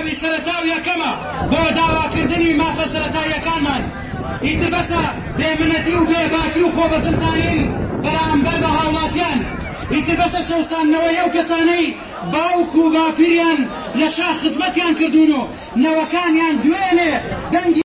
قەدەمی سەرەتا و یەکەمە بۆ داواکردنی مافە سەرەتاییەکانمان. ئیتر بەسە بێمنەتی و بێباکی و خۆبەزلزانین بەرامبەر بە هاوڵاتیان. ئیتر بەسە چەوساننەوەی ئەو کەسانەی باوک و باپیریان لە شاخ خزمەتیان کردوون و نەوەکانیان دوێنێ دەنگی